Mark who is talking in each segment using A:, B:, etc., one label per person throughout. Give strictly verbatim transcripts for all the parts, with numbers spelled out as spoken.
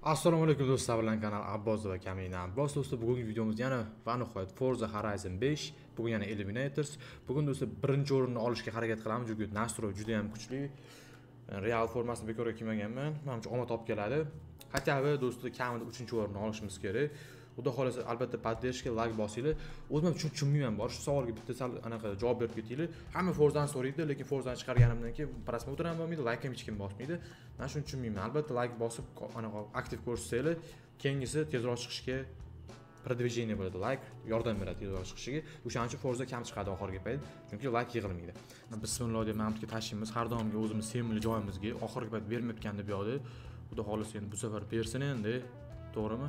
A: Assalomu alaykum do'stlar, bilan kanal Abbos va Kamina Abbos. Do'stlar, bugungi videomiz yana va nihoyat Forza Horizon besh, bugun yana Eliminators. Bugun do'stlar birinchi o'rinni olishga harakat qilamiz, chunki nastroy juda ham kuchli. Real formasini bekorga kiymaganman. Menimcha omad olib keladi. Hatto do'stlar kamida uchinchi o'rinni olishimiz kerak. Xudo xolasa albatta podдержка, like bosinglar. O'zim ham tushunmayman bor. Shu savolga bitta sal anaqa javob berib ketinglar. Hamma Forzani so'raydi, lekin Forzani chiqarganimdan keyin prosmotr ham bo'lmaydi, like ham hech kim bosmaydi. Men shuni tushunmayman. Albatta like bosib, anaqa aktiv ko'rsatsangiz, keyingisi tezroq chiqishga продвижение bo'ladi. Like yordam beradi tezroq chiqishiga. O'shaning uchun Forza kam chiqadi oxirgi payt, chunki like yig'ilmaydi. Bismillah deb mamlakatga tashlaymiz. Har doimgi o'zimiz sevimli joyimizga oxirgi payt bermayotgan deb yo'qdi. Xudo xolasa endi bu safar bersin endi. To'g'rimi?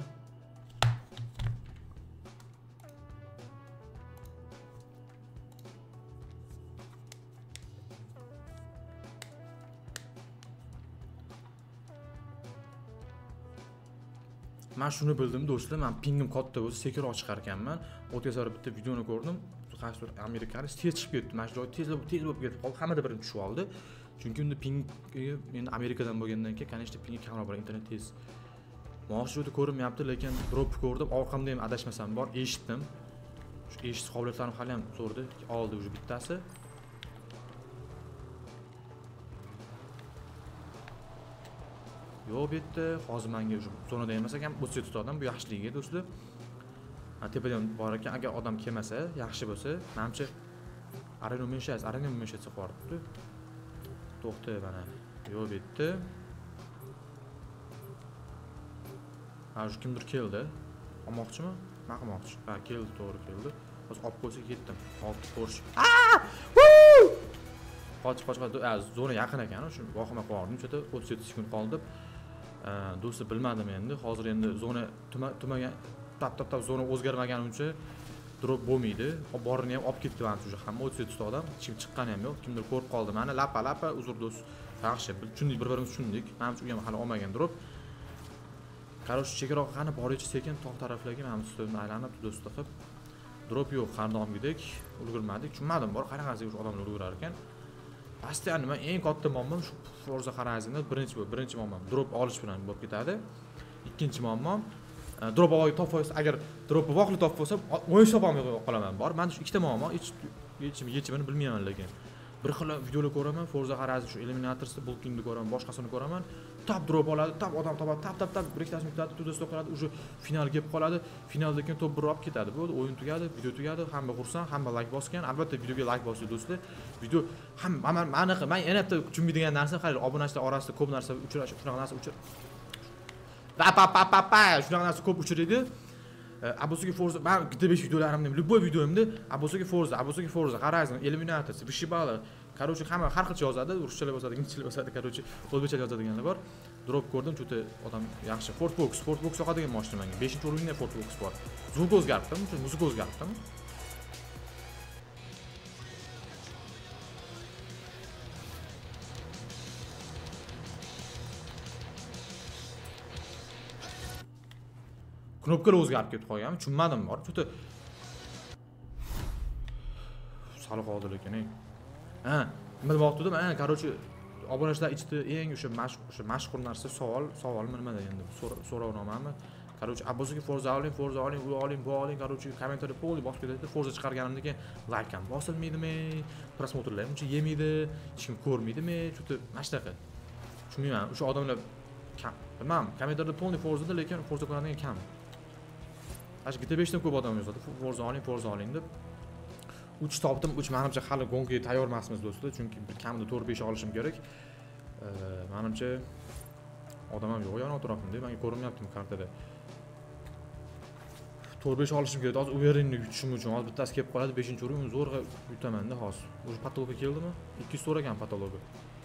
A: Men shuni bildim do'stlar, men pingim katta bo'lsa sekinroq chiqar ekanman. O'tgan safar bitta videoni ko'rdim. Qaysidir amerikalik tez chiqib ketdi. Mana shu joy tez tez bo'lib ketib qoldi. Hammada birinchi tushib oldi. Chunki unda ping endi Amerikadan bo'lgandan keyin, конечно, pingi kamroq bor, internet tez. Mo'g'shuda ko'rinmayapti, lekin drop ko'rdim. Orqamda ham adashmasam bor, eshitdim. Shu eshitish qobiliyatlarim hali ham zo'rdi. Oldi уже bittasi. Yo'q bitta, hozir menga shu zonada emas ekan, o'tsa tutadigan bu yaxshiligiga do'stlar. Ha, tepadan bor ekan, agar odam kelmasa, yaxshi bo'lsa, menimcha arena umeshas, arena umeshatsa qo'rqibdi. To'xta mana. Yo'q bitta. Ha, shu kimdir keldi. Olmoqchimi? Men qilmoqchi. Ha, keldi, to'g'ri keldi. Hozir olib qo'ysa ketdim. olti Porsche. Aa! Woo! Qoch, qoch, qoch. Zona yaqin ekan, shu vahima qo'yardim. Chota o'ttiz yetti sekund qoldi. Do'stlar bilmadim endi. Hozir endi zona tumagan tap tap tap zona o'zgarmaguncha drop bo'lmaydi. Borini ham olib ketdi mana shu hamma o'ttiz yetti odam. Chiqib chiqqani ham yo'q. Kimdir ko'rib qoldi. Mana lapa lapa uzr do'st. Yaxshi, tushundik, bir-birimiz tushundik. Menimcha u ham hali olmagan drop. Qarosh chekroq qani boricha sekin tog' taraflarga mana ustimni aylanib do'stlar qilib. Drop yo'q, qarnog'imgidek ulgurmadik. Tushunmadim, bor qarangasiga o'sha odamlar ulgurar ekan. Pastda nima eng katta muammom shu Forza Horizonda birinchi bu, birinchi muammom drop olish bilan bo'lib ketadi. Ikkinchi muammom drop olib topsa, agar drop vaqtli topib bo'lsa, o'yin topolmay qolaman bor. Men shu ikkita muammo yechim yechimini bilmayman lekin. Bir xil videolar ko'raman, Forza Horizon shu Eliminatorsda bulkingni ko'raman, boshqasini ko'raman. Tap drop oladi, tap odam topadi, tap tap tap bir ikkitasini yutadi, tudasida qoladi, уже finalga kelib qoladi. Finaldan keyin top bir olib ketadi. Bu o'yin tugadi, video tugadi, hamma xursand, hamma like bosgan. Albatta videoga like bosing do'stlar. Video ham men mani men yana bitta tushunmaydigan narsa, qarang, obunachilar orasida ko'p narsa uchrash, shunaqa narsa uchir. Pa pa pa pa pa, shunaqa narsa ko'p uchraydi. Abbosga Forza, men bitta besh videolarimda, любой videomda Abbosga Forza, Abbosga Forza, Horizon, Eliminators, Vishibala, короче, hamma har xil yozadi, ruschalab yozadi, inglizchalik yozadi, короче, o'zbekcha yozadiganlar bor. Drop ko'rdim, juda odam yaxshi. Ford Box, Ford Box yoqadigan mashina menga. beshinchi o'rinda Ford Box bor. Zvuk o'zgartimi? Muzika o'zgartimi? Knopkalar o'zgarib ketib qolganmi? Tushunmadim bor. Juda sal qoldi lekin. Ha, nima demoqchidim? Ha, короче, obunachilar ichida eng o'sha o'sha mashhur narsa savol, savol nimada endi so'rovnomami? Короче, Abbosga Forza oling, Forza oling, u oling, bu oling, короче, kommentariyada poli bosib ketadi. Forza chiqarganimdan keyin like ham bosilmaydimi? Prosmotrlar uncha yemaydi, hech kim ko'rmaydimi? Juda mashtaqa. Tushunmayman. O'sha odamlar bilmam, kommentariyada poli Forzada, lekin Forza ko'radigan kam. Ash bitta besh dan ko'p odam yozadi. Forza oling, Forza oling deb. uch topdim. uch menimcha hali gonga tayyor emasmiz do'stlar, chunki bir kamida to'rt besh olishim kerak. Menimcha odam ham yo'q yon atrofimda, menga ko'rinmayaptimi kartada. to'rt besh olishim kerak. Hozir uverenlik yutishim uchun hozir bittasi kelib qoladi, beshinchi o'rin zo'rg'a yutaman-da hozir. O'sha patologa keldimi? ikki yuz so'ragan patologa.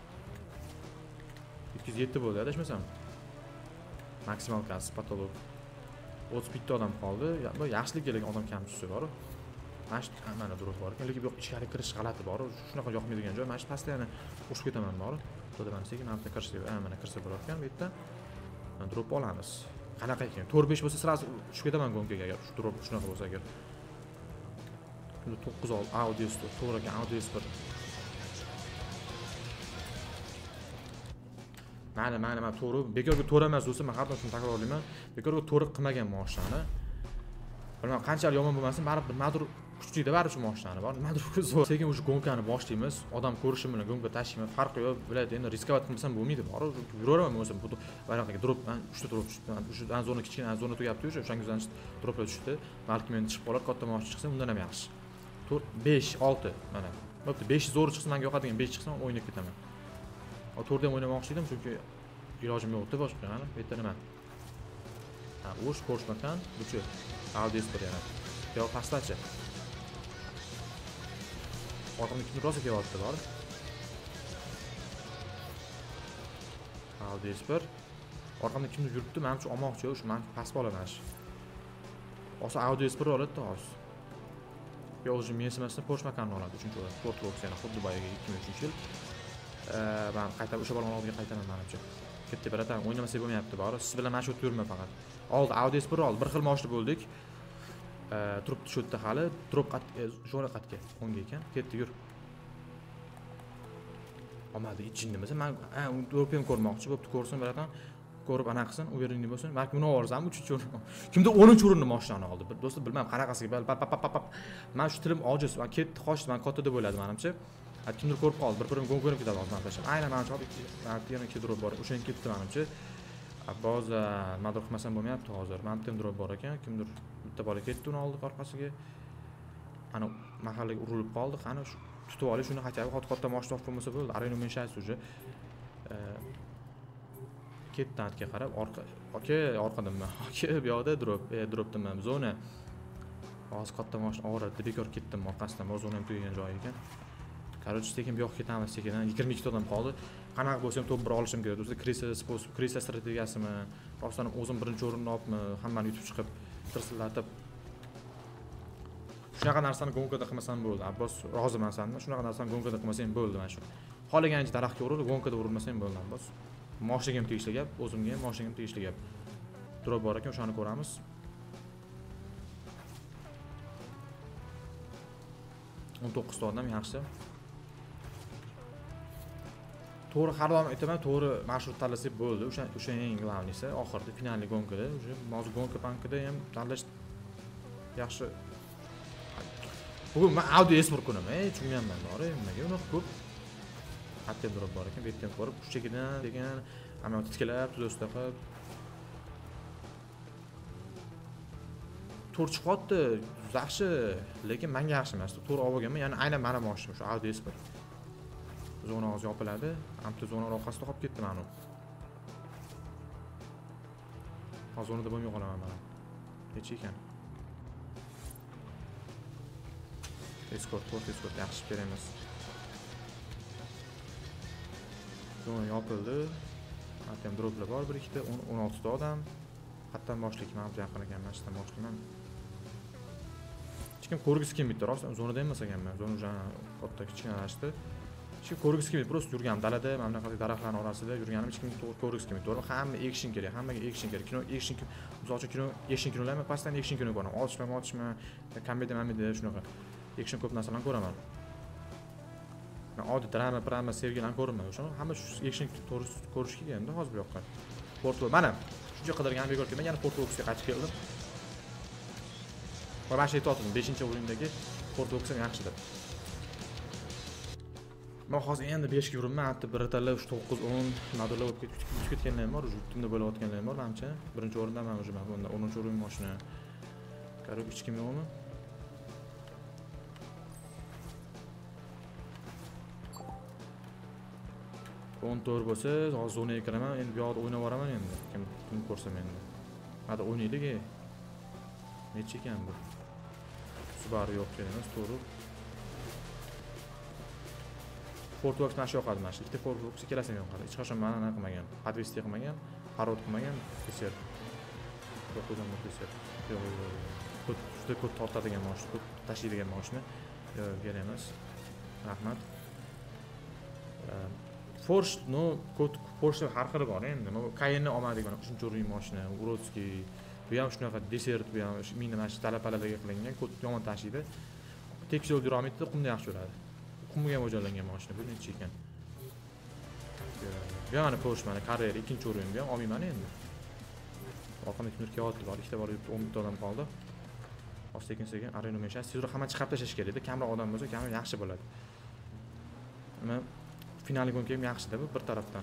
A: ikki yuz yetti bo'ldi, adashmasam. Maksimal kassi patolog. o'ttiz bitta odam qoldi. Yaxshilik kerak, odam kam tushsa bor. Mana mana drop bor ekan, lekin bu yoq ichkari kirish g'alati bor. Shunaqa yoqmaydigan joy. Mana shu pastda yana qo'shib ketaman bor. Xudo mana sekin mana kirishga, mana kirsa bo'lar ekan bu yerda. Drop olamiz. Qanaqa ekan? to'rt besh bo'lsa sразу tushib ketaman gonkaga agar shu drop shunaqa bo'lsa agar. to'qqiz ol Audi S to'rt, to'g'ri ekan, Audi S bir. Mayli, mayli, men to'g'ri, bekorga to'g'ri emas bo'lsa, men har doim shuni takrorlayman. Bekorga to'g'ri qilmagan mashinalarni. Bilmadim, qanchalik yomon bo'lmasin, baribir nimadir kuchli-da baribir shu mashinalarni bor. Nimadir zo'r. Sekin o'sha gonkani boshlaymiz. Odam ko'rishi bilan gonka tashiyman, farqi yo'q. Biladi, endi riskovat qilmasam bo'lmaydi, bor. Yuraveraman o'zim. Bu bayroqdagi drop, men uchta drop tushdi. O'sha zona kichkina zona tugabdi o'sha, o'shanga droplar tushdi. Balki men chiqib qolar, katta mashina chiqsa, undan ham yaxshi. to'rt, besh, olti mana. Bo'pti, besh zo'r chiqsa, menga yoqadigan besh chiqsa, o'ynab ketaman. O to'rtda ham o'ynamoqchi edim, chunki ilojim yo'qdi boshqa, mana. Bu yerda nima? Ha, o'sh Porsche Macan, buchi Audi Sport yana. Yo, pastlachi. Orqamda kimdir rosa kelyapti, bor. Audi Sport. Orqamda kimdir yuribdi, men uchun olmoqchi, o'sha men past olaman. Osa Audi Sport oladi-da, hozir. Yo, o'zim men emasdan Porsche Macan oladi, uchinchi o'rin. Sportbox yana xuddi boyaga ikki ming uchinchi yil. Ben qayta o'sha balon oldiga qaytaman menimcha. Ketdi biratan o'ynamasak bo'lmayapti, bor. Siz bilan mana shu turma faqat. Oldi Audi Sport oldi, bir xil mashina bo'ldik. Turibdi shu yerda hali, drop qat jo'ra qatga o'ngga ekan. Ketdi, yur. Olmadi, ichinimizda men drop ham ko'rmoqchi bo'pti, ko'rsin biratan. Ko'rib ana qilsin, u yeringi bo'lsin. Balki buni olsam uchinchi o'rin. Kimdir o'ninchi o'rinni mashinani oldi. Do'stlar, bilmayman qanaqasiga. Men shu tilim ojiz. Men ketdi, qochdi, men katta deb o'yladim menimcha. Kimdir ko'rib qoldi, bir-birim gon ko'rib ketadi hozir menimcha. Aynan mana shu yana ikki drop bor. O'shan ketdi menimcha. Ba'zi nimadir qilmasam bo'lmayapti hozir. Menimcha ham drop bor ekan. Kimdir bitta bola ketdi, uni oldi orqasiga. Ana mahallaga urilib qoldi. Qani shu tutib olish, shuni qachab qat-qatta mashina bo'lmasa bo'ldi. Arena menshasi уже. Ketdi atga qarab, orqa. Oke, orqadammi? Oke, bu yoqda drop, e, dropdim men. Zona. Hozir katta mashina og'irdi, bekor ketdim orqasidan. Zona ham tugagan joy ekan. Короче, sekin bu yoqqa ketamiz sekin. yigirma ikkita odam qoldi. Qanaqa bo'lsa ham top bir olishim kerak. Do'stlar, krisa sposob, krisa strategiyasimi? Rostdan o'zim birinchi o'rinni olibmi? Hammani yutib chiqib, tirsillatib. Shunaqa narsani gonkada qilmasam bo'ldi. Abbos, roziman sendan. Shunaqa narsani gonkada qilmasam bo'ldi mana shu. Xohlagancha daraxtga urilib, gonkada urilmasam bo'ldi, Abbos. Mashinaga ham tegishli gap, o'zimga ham mashinaga ham tegishli gap. Drop bor ekan, o'shani ko'ramiz. o'n to'qqizta odam yaxshi. To'g'ri har doim aytaman, to'g'ri marshrut tanlasak bo'ldi. O'sha o'sha eng glavnisi oxirida finalli gonkada, o'sha hozir gonka bankida ham tanlash yaxshi. Bugun men Audi Sport kunim, ey, tushunganman, bor, nimaga uni ko'p hatta drop bor ekan, bu yerdan ko'rib, shu chekidan degan, hamma titkilab, do'stlar qilib. To'rt chiqyapti, yaxshi, lekin menga yaxshi emas. To'rt olib olganman, ya'ni aynan mana mashina, shu Audi Sport. Zona hozir yopiladi. Hamda zona orqasida qolib ketdi men u. Hozir zonada bo'lmay qolaman men. Necha ekan? Escort, to'rt escort yaxshi beramiz. Zona yopildi. Ham droplar bor, bir ikkita, o'n olti ta odam. Hatto boshlik men yaqin ekanman, ishdan boshlayman. Hech kim ko'rgisi kelmaydi, rostdan zonada emas ekanman. Zona уже katta kichkinalashdi. Hech kim ko'rgisi kelmaydi, просто yurgan dalada, mana bunaqa daraxtlar orasida yurganim hech kim ko'rgisi kelmaydi. To'g'ri, hamma action kerak, hammaga action kerak. Kino action, misol uchun kino action kinolarni pastdan action kino ko'raman. Otishma, otishma, komediya, komediya shunaqa. Action ko'p narsalarni ko'raman. Men oddiy drama, drama sevgilarni ko'raman. O'sha hamma shu action to'g'ri ko'rish kelganda hozir bu yoqqa. Porto, mana shuncha qidirgan bekor kelmay, yana Porto'ga qaytib keldim. Va mana shu aytdim, beshinchi o'yindagi Porto'ga ham yaxshi deb. Men hozir endi besh ga yuribman, hatto bir tanlab uch to'qqiz o'n modullar olib ketib ketganlarim bor, yurtimda bo'layotganlarim bor, menimcha. Birinchi o'rindaman o'sha, men bunda o'ninchi o'rin mashina. Qarab hech kim yo'qmi? o'n to'rt bo'lsa, hozir zonaga kiraman, endi bu yoqda o'ynab boraman endi. Kim kim ko'rsam endi. Hadi o'ynaylik. Necha ekan bu? Subaru yo'q emas, to'g'ri. Portbox mana shu yoqadi, mana shu ikkita Portbox ikkalasini yoqadi. Hech qachon mana nima qilmagan, podvesti qilmagan, parod qilmagan, keser. Yo'q, o'zim keser. Yo'q, yo'q. Juda ko'p tortadigan mashina, ko'p tashiydigan mashina. Yo'q, kerak emas. Rahmat. Porsche, no, Porsche har xil bor endi. Men Cayenne olmadik, mana uchinchi o'rin mashina, Urotskiy. Bu ham shunaqa desert, bu ham meni mana shu talapalarga qilingan, ko'p yomon tashiydi. Tekis yo'l yura olmaydi, qumda yaxshi yuradi. Qumga mo'ljallangan mashina, bu necha ekan? Bu ham mana Porsche mana karyera ikkinchi o'ringa ham olmayman endi. Orqamda kimdir otli bor, ikkita bor, o'n bitta odam qoldi. Hozir sekin-sekin arena o'ynashamiz. Sizlar hamma chiqib tashlash kerak edi. Kamroq odam bo'lsa, kamroq yaxshi bo'ladi. Nima finalga g'onga ham yaxshi-da bu bir tarafdan.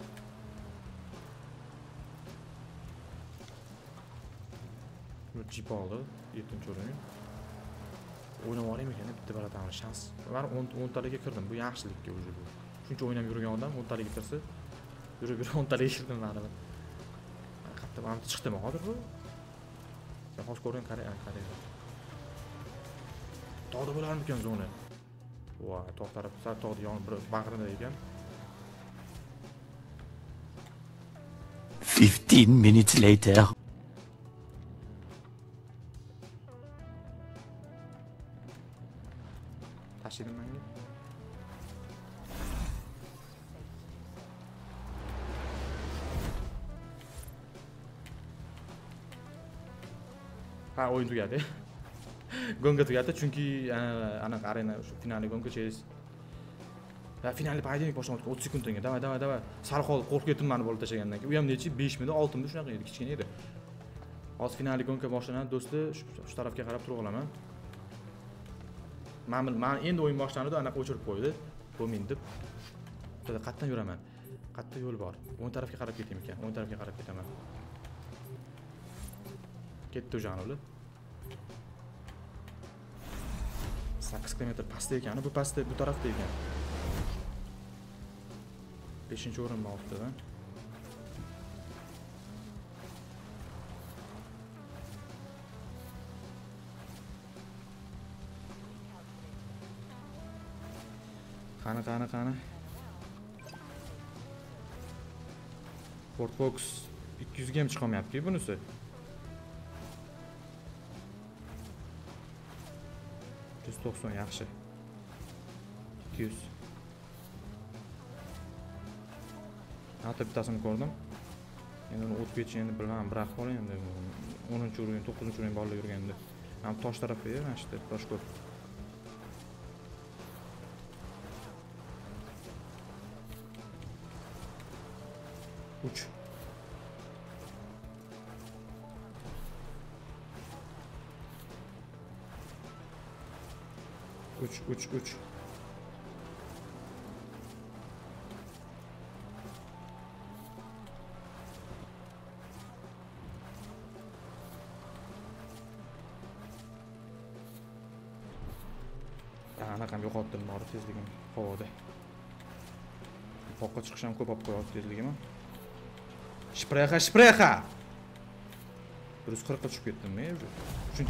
A: Bu jip oldi, yettinchi o'rin. O'ynab olaymi ekan, bitta baratamni shans. Men o'n talarga kirdim. Bu yaxshilikka o'zi bu. Shuncha o'ynab yurgan odam o'n talarga kirsa, yurib yurib o'n talarga kirdim baribir. Qayerda mana chiqdimi hozir bu? Sen hozir ko'rgan qarang, qarang. Tog'da bo'larmikan zona? Voy, tog' taraf, sal tog'da yonib bir bag'rida ekan.
B: fifteen minutes later.
A: Tashlaydim menga. Ha, o'yin tugadi. Gonga tugadi chunki anaqa arena shu finalga gonga cheyiz. Va finalni poyedenik boshlanadi o'ttiz sekunddan keyin. Davay, davay, davay. Sal qoldi, qo'rqib ketdim meni bo'lib tashlagandan keyin. U ham nechi besh midi, olti midi shunaqa edi, kichkina edi. Hozir finalga gonga boshlanadi do'stlar, shu tarafga qarab turib olaman. Men men endi o'yin boshlanadi, anaqa o'chirib qo'ydi. Bo'lmaydi deb. Bitta qayerdan yuraman? Qayerda yo'l bor? o'ng tarafga qarab ketaymi ekan? o'ng tarafga qarab ketaman. Ketdi o'januli. sakkiz kilometr pastda ekan, bu pastda, bu tarafda ekan. beshinchi o'rin oldidan. Qani, qani, qani. Ford Focus ikki yuz ga ham chiqolmayapti bunisi. yuz to'qson yaxshi. ikki yuz. Hatta bittasini ko'rdim. Endi uni o'tib ketish endi bilmadim, bir ahvol endi o'ninchi o'rin, to'qqizinchi o'rin bolalar yurganda. Ham tosh tarafga, mana shu tosh ko'p. uch. uch, uch, uch. Anaqam yo'qotdim, bor tezligim havoda. Poqqa chiqish ham ko'p olib qo'yapti tezligimni. Shprexa, shprexa. bir yuz qirq ga tushib ketdim men. uchinchi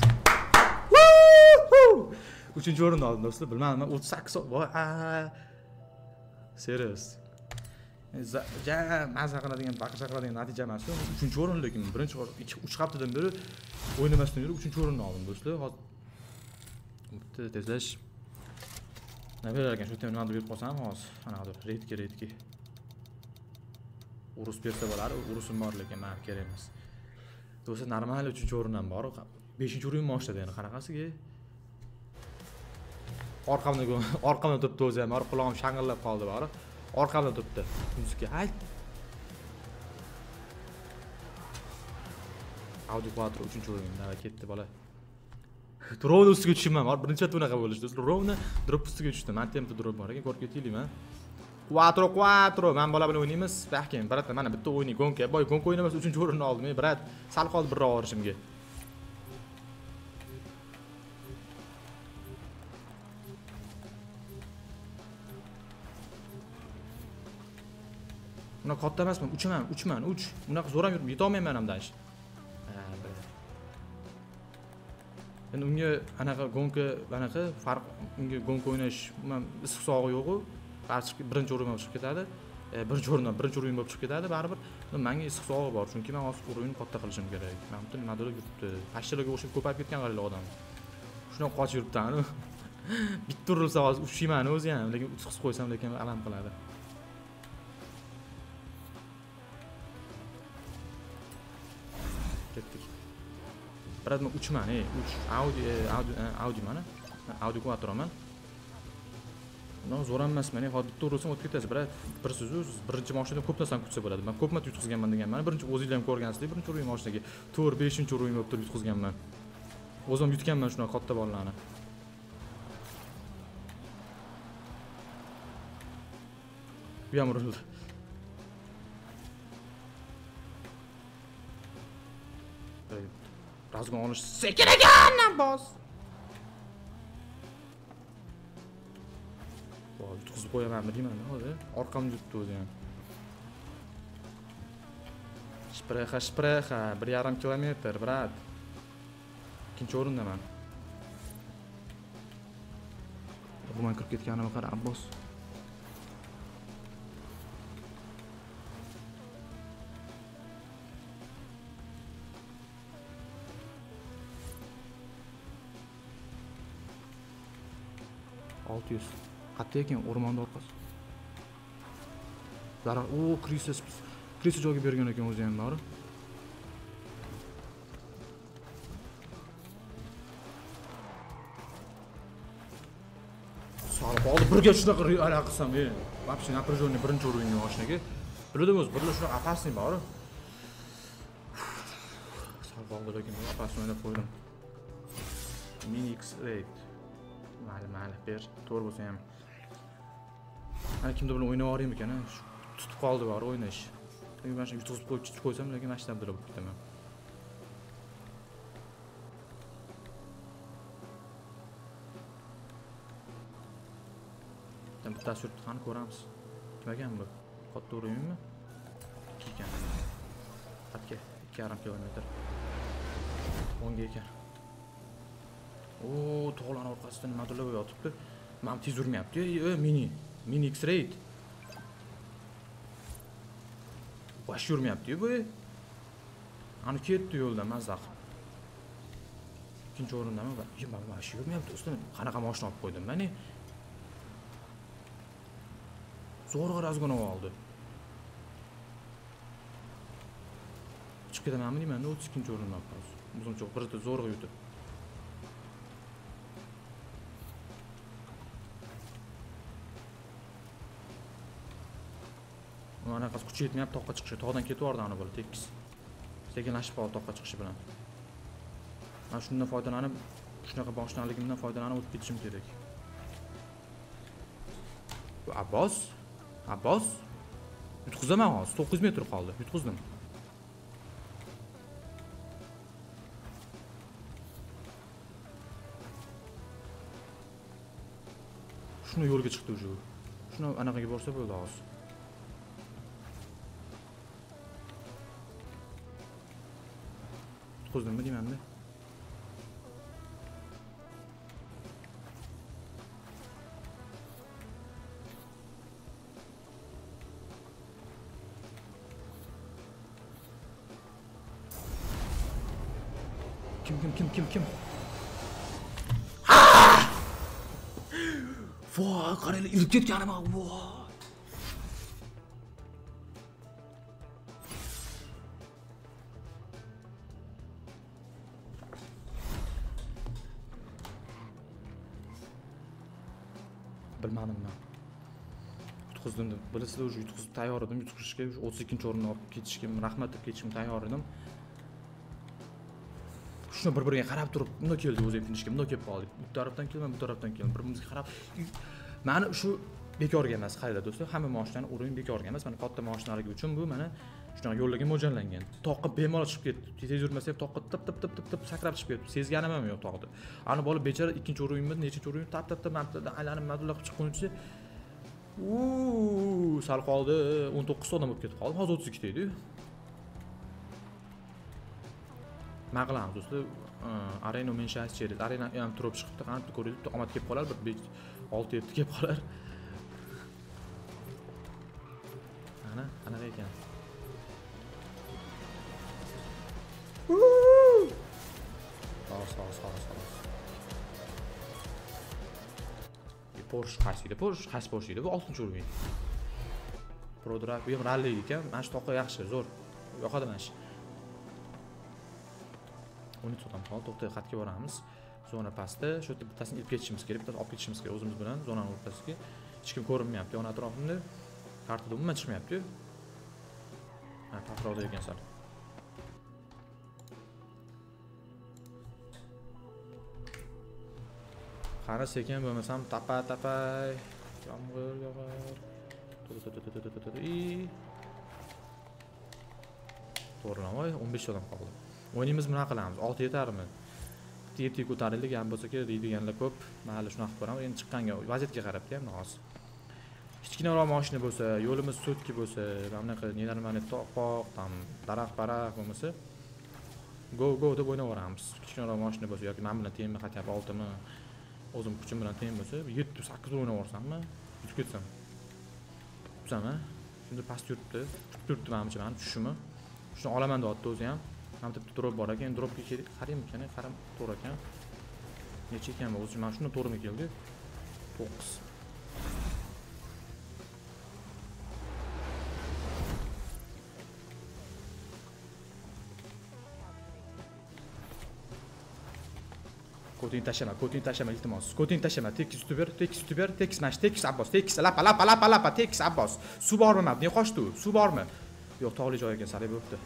A: uchinchi o'rinni oldim do'stlar. Bilmadim, men o'ttiz sakkiz voy a. Serios. Ja, mazza qiladigan, baqirsa qiladigan natija emas. uchinchi o'rin lekin birinchi ikki uch haftadan beri o'ynamasdan yurib uchinchi o'rinni oldim do'stlar. Hozir bitta tezlash. Nima ekan, shu yerda nimadir berib qolsam hozir. Anadir, reydga, reydga. Urus bersa bo'lar, urusim bor lekin men kerak emas. Do'stlar, normal uchinchi o'rindan bor. beshinchi o'rin boshladi yana qanaqasiga? Orqamda orqamda turibdi o'zi ham, quloqim shang'illab qoldi bor. Orqamda turibdi. Kunduzga hay. Audi quattro uchinchi o'rinda ketdi bola. Drone ustiga tushimman, bor. Birinchi marta bunaqa bo'lishdi. Do'stlar, drone drop ustiga tushdi. Men temda drop bor ekan, ko'rib ketaylikmi? quattro quattro men bola bilan o'ynaymiz. Baxkim, brat, mana bitta o'yinni gonka, boy gonka o'ynamas uchinchi o'rinni oldim. Men brat, sal qoldi birroq orishimga. Buna katta emasman, uchaman, uchman, uch. Bunaqa zo'r ham yurib yeta olmayman hamdan. Endi unga anaqa gonka, anaqa farq, unga gonka o'ynash, men issiq sog'i yo'q-ku. Barcha birinchi o'rin bo'lib chiqib ketadi. E, birinchi o'rindan birinchi o'rin bo'lib chiqib ketadi, baribir. Menga issiq sog'i bor, chunki men hozir o'rinni katta qilishim kerak. Men butun nimadir yuribdi. Pashchalarga o'xshab ko'payib ketgan qaraylar odam. Shuna qochib yuribdi-ani. Bitta urilsa hozir ushayman o'zi ham, lekin issiq qo'ysam lekin alam qiladi. Ketdik. Biroz men uchman, ey, uch. Audi, Audi, Audi mana. Audi quattro man. No, zo'r emas, meni hozir bitta ursam o'tib ketasiz, biroq bir so'zi birinchi mashinada ko'p narsani kutsa bo'ladi. Men ko'p marta yutqizganman deganman. Birinchi o'zingiz ham ko'rgansizlar, birinchi urush mashinaga to'rt beshinchi urush bo'lib turib yutqizganman. O'zim yutganman shunaqa katta bolalarni. Bu ham urildi. Razgon olish sekin ekan, boss. Voy, yutqizib qo'yamanmi deyman hozir. Orqamni yutdi o'zi ham. Shprexa, shprexa, bir yarim kilometr, brat. Ikkinchi o'rindaman. Umuman kirib ketganimga qara, Abbos. olti yuz. Qayerda ekan o'rmonda orqasi? Zarar, o, krisa, krisa joyga bergan ekan o'zi ham bari. Solib oldi, birga shunaqa ala qilsam, ey. Вообще напряженный birinchi o'ringa mashinaga. Bildim o'zi, birga shunaqa opasniy bari. Solib oldi lekin opasniy o'ynab qo'ydim. Mini X-Ray. Mayli, mayli, ber, to'g'ri bo'lsa ham. Ana kimdir bilan o'ynab o'rayim ekan, tutib qoldi bor o'ynash. Men mana shu yutqizib qo'yib chiqib qo'ysam, lekin mashinam dira bo'lib ketaman. Tam bittasi yuribdi, qani ko'ramiz. Kim ekan bu? Katta o'rinmi? ikki ekan. Qatga ikki yarim kilometr. o'nga ekan. Oo, tog'larning orqasida nimadir yotibdi. Men tez yurmayapti. Ey, mini, mini X-Ray. Bosh yurmayapti bu. Ani ketdi yo'ldan mazaq. Ikkinchi o'rindaman va men bosh yurmayapti. Ustidan qanaqa mashina olib qo'ydim meni? Zo'rg'a razgon oldi. Chiqib ketamanmi deyman, o'ttiz ikkinchi o'rinda qoldi. Bizimcha birda zo'rg'a yutib. Mana qas kuchi yetmayapti toqqa chiqishi. Tog'dan ketib ani bo'l tekis. Sekinlashib qoldi toqqa chiqishi bilan. Men shundan foydalanib, shunaqa boshlanligimdan foydalanib o'tib ketishim kerak. Bu Abbos, Abbos. Yutqizaman hozir. to'qqiz metr qoldi. Yutqizdim. Shuni yo'lga chiqdi o'sha. Shuni anaqaga borsa bo'ldi hozir. Yutqizdimmi deyman-da. Kim kim kim kim kim? Voy, qaranglar, irib ketganim ha, voy. Bilmadim men. Yutqizdim deb. Bilasizlar, o'sha yutqizib tayyor edim, yutqizishga o'ttiz ikkinchi o'ringa olib ketishga, rahmat deb ketishga tayyor edim. Shuni bir-biriga qarab turib, bunda keldi o'zi finishga, bunda kelib qoldik. Bu tarafdan kelman, bu tarafdan kelman. Bir-birimizga qarab, meni shu bekorga emas, qayda do'stlar, hamma mashinalarni o'rin bekorga emas. Mana katta mashinalarga uchun bu mana shunaqa yo'llarga mo'ljallangan. Toqqa bemalol chiqib ketdi. Tez yurmasa ham toqqa tip tip tip tip tip sakrab chiqib ketdi. Sezganim ham yo'q toqda. Ana bola bechara ikkinchi o'rinmi, nechinchi o'rin tap tap tap mantda aylanib madulla qilib chiqqunicha uuu, sal qoldi, o'n to'qqiz odam o'tib ketib qoldi. Hozir o'ttiz ikki deydi. Maqlam do'stlar, arena menshasi через arena ham turib chiqibdi, qancha ko'raylik, omad kelib qolar, bir olti yetti kelib qolar. Ana, qanaqa ekan? Xo'sh, xo'sh, xo'sh, xo'sh. Porsche qaysida? Porsche, qaysi Porsche edi? Bu oltinchi o'rin. Pro Drive, bu ham rally ekan. Mana shu to'qqa yaxshi, zo'r. Yoqadi mana shu. o'n uch odam qoldi. To'xtay, xatga boramiz. Zona pastda, shu yerda bittasini ilib ketishimiz kerak, bittasini olib ketishimiz kerak o'zimiz bilan zonaning o'rtasiga. Hech kim ko'rinmayapti yon atrofimda. Kartada umuman chiqmayapti-yu. Ha, pastroqda ekan sal. Qani sekin bo'lmasam tapa-tapay. Yomg'ir yog'ar. To'g'ri, o'n besh odam qoldi. O'yinimiz bunaqa qilamiz. olti yetarmi? yetti ko'tarildik ham bo'lsa kerak deydiganlar ko'p. Mayli shunaqa qilib ko'ramiz. Endi chiqqanga vaziyatga qarab-da ham hozir. Kichkinaroq mashina bo'lsa, yo'limiz so'tki bo'lsa, mana bunaqa nelarmani to'qoq, tam daraxt-baraxt bo'lmasa, go go deb o'ynaveramiz. Kichkinaroq mashina bo'lsa yoki men bilan tengmi, xatab oltimi, o'zim kuchim bilan teng bo'lsa, yetti sakkiz o'ynaversammi, yutib ketsam. Tutsammi? Shunda past yuribdi. Turibdi menimcha, meni tushishimi? Shuni olaman deyapti o'zi ham. Ham deb drop bor ekan, dropga keldik. Qaraymi ekan, qarab to'g'ri ekan. Necha ekan bu? O'zi mana shuni to'g'rimi keldi? to'qqiz. Ko'tingni tashlama, ko'tingni tashlama iltimos. Ko'tingni tashlama, tekis tutib ber, tekis tutib ber, tekis mash, tekis Abbos, tekis lapa lapa lapa lapa tekis Abbos. Suv bormi mabni? Ne qochdi u? Suv bormi? Yo'q, tog'li joy ekan, salib o'tdi.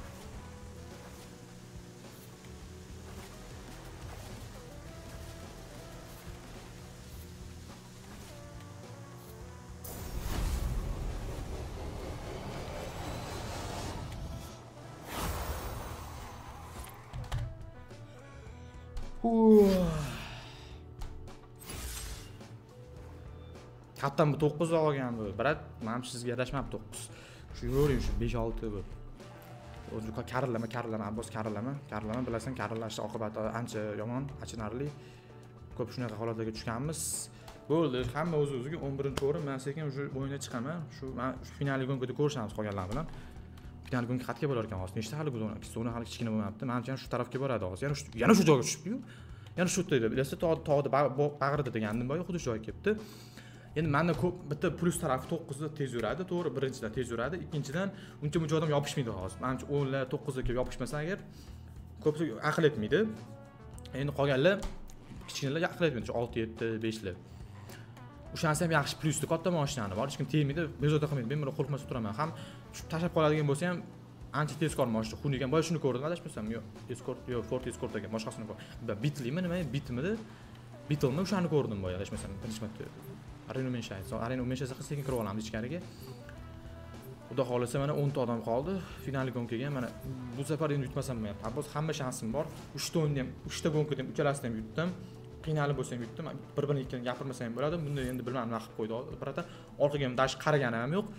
A: Hattan bu to'qqiz olgan bu. Brat, men sizga adashmabdi to'qqiz. Shu yo'ring shu besh olti bu. O'zi karillama, karillama, Abbos karillama, karillama, bilasan, karillashning oqibati ancha yomon, achinarli. Ko'p shunaqa holatlarga tushganmiz. Bo'ldi, hamma o'z-o'ziga o'n birinchi o'rin, men sekin shu o'yinga chiqaman. Shu men finalga gonkada ko'rishamiz qolganlar bilan. Finalga gonka qatga bo'lar ekan hozir. Nechta hali zona, ikkita zona hali kichkina bo'lmayapti. Menimcha shu tarafga boradi hozir. Yana shu yana shu joyga tushibdi-yu. Yana shu yerda edi. Bilasiz, tog'da bag'rida degandim boya, xuddi shu joyga kelibdi. Endi menda ko'p bitta plus tarafi to'qqizda tez yuradi, to'g'ri, birinchidan tez yuradi, ikkinchidan uncha buncha odam yopishmaydi hozir. Menimcha o'nlar, to'qqizga kelib yopishmasa agar ko'pchilik aql etmaydi. Endi qolganlar kichkinalar aql etmaydi, shu olti, yetti, beshlar. O'shanisi ham yaxshi plusdi, katta mashinani bor, hech kim tegmaydi, bezovta qilmaydi. Men buni qo'rqmasdan turaman. Ham shu tashab qoladigan bo'lsa ham ancha tezkor mashina, xunigan. Boya shuni ko'rdim, adashmasam, yo'q, tezkor, yo'q, Ford tezkor ekan, boshqasini ko'rdim. Bitlimi, nima, bitmidi? Bitlmi, o'shani ko'rdim boya, adashmasam, birinchi marta. Arena menshaydi. Arena menshaysa sekin kirib olamiz ichkariga. Xudo xolasa mana o'n ta odam qoldi. Final gonkaga mana bu safar endi yutmasam bo'lyapti. Abbos hamma shansim bor. uch ta o'yinda ham, uch ta gonkada ham uchalasida ham yutdim. Qiynalib bo'lsa ham yutdim. Bir-birini ikkidan gapirmasam ham bo'ladi. Bunda endi bilmadim nima qilib qo'ydi. Birata orqaga ham dash qaragani ham yo'q.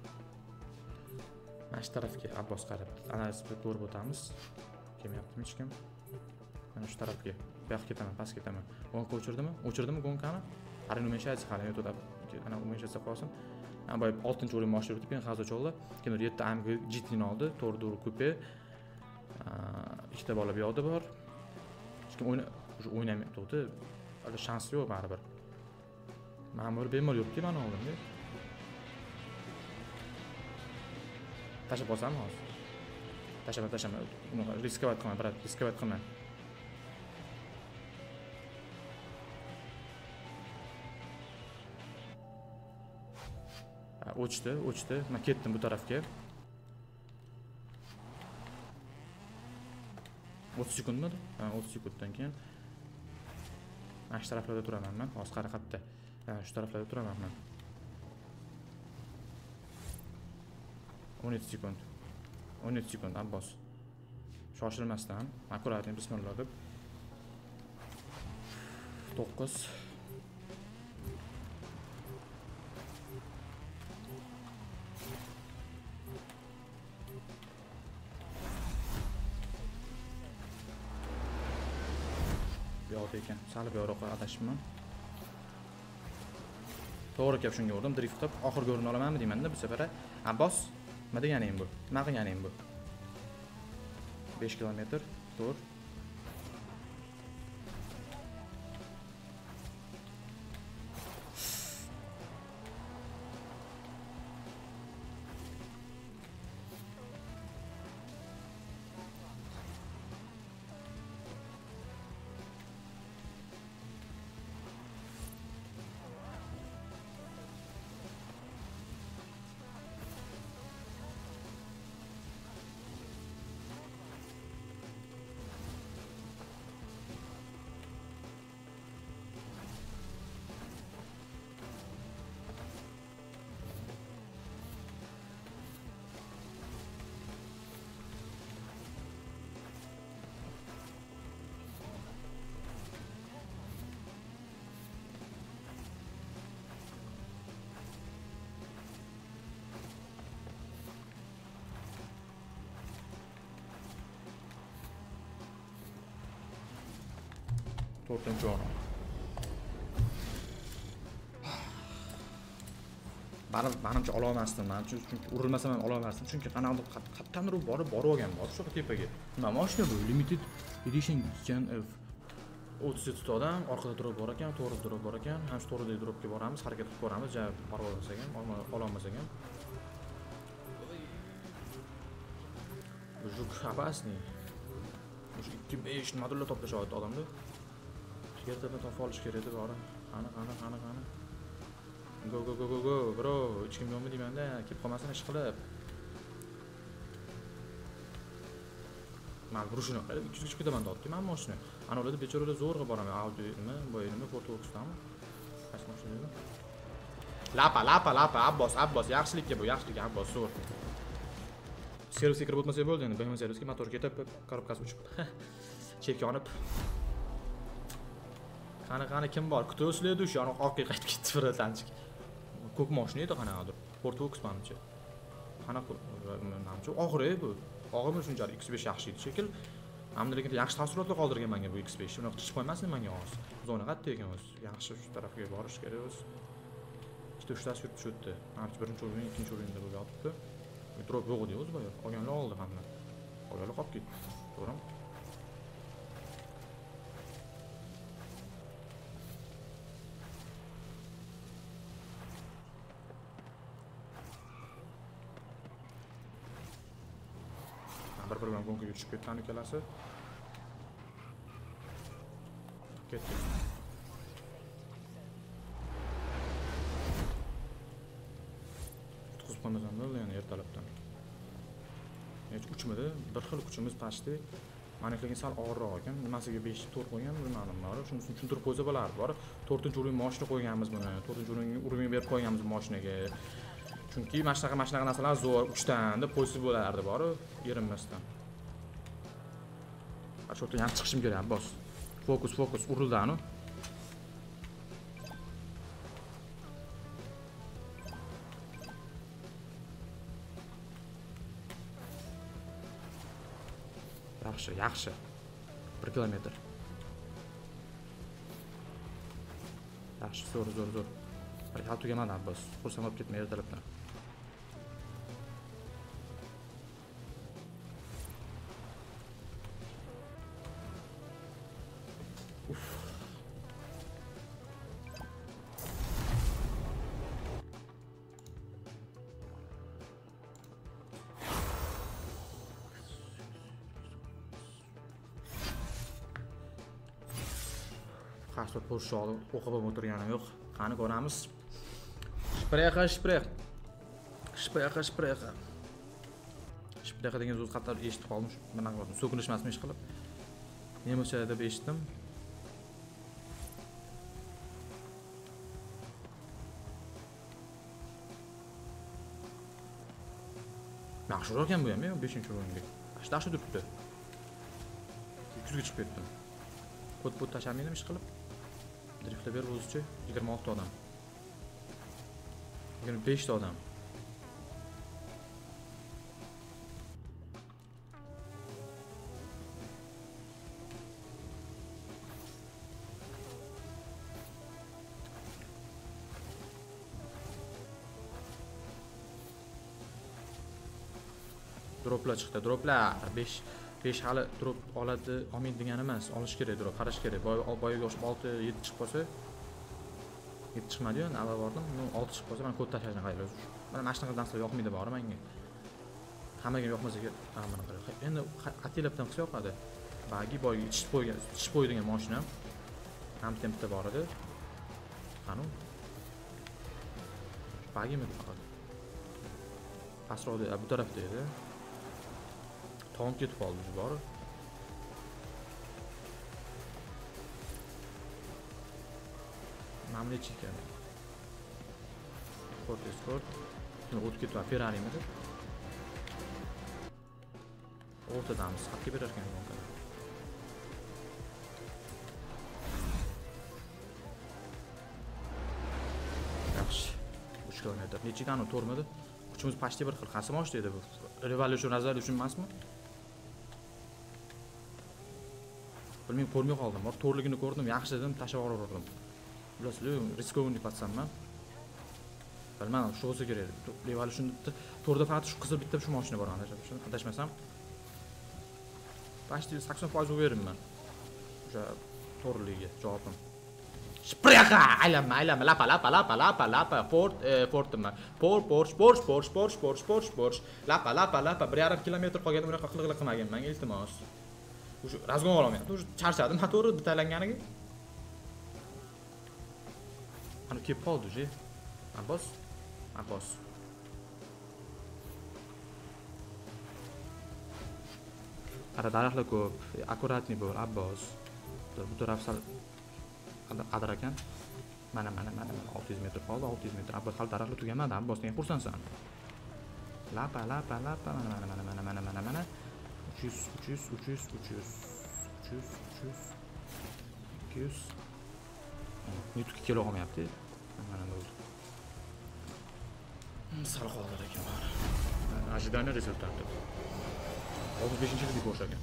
A: Mana shu tarafga Abbos qarab analizni ko'rib o'tamiz. Kelmayaptimi hech kim? Mana shu tarafga. Bu yoqqa ketaman, pastga ketaman. Gonka o'chirdimi? O'chirdimi gonkani? Arena menshaydi hali yo'tda. Ana u menshaysa qolsin. Ana boy oltinchi o'rin mashina yuribdi, men hozir cho'g'la. Keyin yetti A M G G T ni oldi, to'rt dur kupe. Ikkita bola bu yoqda bor. Hech kim o'yna, o'ynamayapti. Hali shans yo'q baribir. Ma'mur bemor yuribdi mana oldimda. Tashab olsam hozir. Tashab, tashab. Uni riskovat qilma, brat, riskovat qilma. O'chdi, o'chdi. Men ketdim bu tarafga. o'ttiz sekundmi? Ha, o'ttiz sekunddan keyin mana shu taraflarda turaman men. Hozir qara qatta. Ha, shu taraflarda turaman men. o'n yetti sekund. o'n yetti sekund Abbos. Shoshilmasdan, akkuratni bismillah deb. to'qqiz ekan. Salib yo'roqqa adashibman. To'g'ri gap, shunga urdim, drift qilib oxirgi o'rinni olamanmi deyman-da bu safar. Abbos, nima deganing bu? Nima qilganing bu? besh kilometr, to'g'ri. to'rtinchi o'rin. Bari menimcha ola olmasdim. Men chunki urilmasam ham ola olmasdim. Chunki qanaqadir qattandir borib borib olgan bor shu tepaga. Nima mashina bu? Limited edition ekan. o'ttiz yetti odam orqada turib bor ekan, to'g'ri turib bor ekan. Ham shu to'g'ridagi dropga boramiz, harakat qilib boramiz. Ja parvoz qilsak ham, ola olmasak ham. Juk opasniy. O'sha ikki besh modulla toplashyapti odamlar. Yerdan topib olish kerak edi bari. Qani, qani, qani, qani. Go go go go go bro, hech kim yo'qmi deymanda, kelib qolmasin ish qilib. Men burishini qilib ikki yuz ketaman dotdi men mashina. Ana ularda bechoralar zo'rg'a boraman. Audi nima, boya nima, Porto'xtami? Qaysi mashina edi? Lapa, lapa, lapa, Abbos, Abbos, yaxshilikka bu, yaxshilik Abbos, zo'r. Servisga kirib o'tmasa bo'ldi endi, B M servisga motor ketib, korobkasi uchib. Chek yonib. Qani qani kim bor? Kutoslaydi o'sha aniq orqaga qaytib ketdi fırlatanchik. Ko'k mashina edi qanaqadir. Porto'x menimcha. Qanaqa menimcha og'ir bu. Og'irmi shunchalik X besh yaxshi edi shekil. Ammo lekin yaxshi taassurotlar qoldirgan menga bu X besh. Uni chiqib qo'ymasin menga hozir. Zona qattiq ekan o'zi. Yaxshi shu tarafga borish kerak o'zi. Ikkita uchtasi yurib o'tdi. Menimcha birinchi o'rin, ikkinchi o'rinda bo'lib yotibdi. Drop yo'q edi o'zi boya. Olganlar oldi hamma. Olganlar qolib ketdi. To'g'rimi? Bir bilan gonga tushib ketgan ikkalasi. Ketdi. Tutqizib qo'ymasam bo'ldi yana ertalabdan. Hech uchmadi, bir xil kuchimiz pastda. Manikligi sal og'irroq ekan. Nimasiga besh to'rt qo'ygan bilmadim bari. Shuni tushuntirib qo'ysa bo'lardi bari. to'rtinchi o'rin mashina qo'yganmiz buni. to'rtinchi o'ringa uringa berib qo'yganmiz mashinaga. Chunki mana shunaqa mana shunaqa narsalar zo'r uchdan deb qo'ysa bo'lardi bori erinmasdan. Shu yerdan ham chiqishim kerak, boss. Fokus, fokus, urildi anu. Yaxshi, yaxshi. bir kilometr. Yaxshi, zo'r, zo'r, zo'r. Bir hal tugamadi, boss. Xursand bo'lib ketmay ertalabdan. Qasd po'sholi o'qib o'tirganim yo'q. Qani ko'ramiz. Shprexa, shprex. Shprexa, shprexa. Shprexa degan so'z qattiq eshitib qoldim. Mana qildim. So'kinishmasmi ish qilib. Nemischa deb eshitdim. Yaxshiroq ekan bu ham, beshinchi o'ringa. Ashta ashta turibdi. ikki yuzga chiqib ketdim. Kod bu tashamaydim ish qilib. Driftda ber o'zicha yigirma olti odam. yigirma besh ta odam. Droplar chiqdi. Droplar besh besh hali drop oladi, olmaydi degani emas. Olish kerak, drop qarash kerak. Boy boyiga o'xshab olti yetti chiqib qolsa, yetti chiqmadi-yu, avval bordim. olti chiqib qolsa, men kod tashlashni qaylar. Mana mana shunaqa narsalar yoqmaydi bari menga. Hammaga yoqmasa kerak. Ha, mana qarang. Endi atilabdan qilsa yoqadi. Bagi boyiga ichib qo'ygan, ichib qo'ydigan mashina ham tempda bor edi. Qani? Bagimi faqat. Pastroqda bu tarafda edi. Tom ketib qoldi bu bor. Namli chikan. Sport, sport. Shuni o'tib ketdi, Ferrari edi. O'rtadamiz, haqqa berar ekan bunga. Yaxshi. uch kilometr. Nechidan to'rmidi? Kuchimiz pashti bir xil. Qasimosh dedi bu. Revolution Revolution emasmi? Bilmayman, ko'rmay qoldim. Bor to'rligini ko'rdim, yaxshi dedim, tashlab yubordim. Bilasizlar, riskovanniy patsam men. Bilmadim, shu bo'lsa kerak. Levali shunda to'rda faqat shu qizil bitta shu mashina bor, adashmasam. Почти sakson foiz o'yeraman. O'sha to'rligiga javobim. Shpriqa, aylanma, aylanma, lapa, lapa, lapa, lapa, lapa, Ford, Fordman. Por, Porsche, Porsche, Porsche, Porsche, Porsche, Porsche, Porsche. Lapa, lapa, lapa, bir yarim kilometr qolganda unaqa qilg'iliq qilmaganman, iltimos. O'sha razgon olmayapti. O'sha charchadim, motori bittalanganiga. Ana kelib qoldi o'sha. Abbos. Abbos. Qara daraxtlar ko'p, akkuratniy bo'l, Abbos. Bu taraf sal qadar ekan. Mana mana mana olti yuz metr qoldi, olti yuz metr. Abbos hali daraxtlar tugamadi, Abbos nega xursandsan? Lapa, lapa, lapa, mana mana mana mana mana mana mana. uch yuz, uch yuz, uch yuz, uch yuz, uch yuz, uch yuz, ikki yuz. Nutga kelo olmayapti. Mana bo'ldi. Sal qoldi lekin bari. Ожидание результата. o'ttiz beshinchi yilda ko'rsatgan.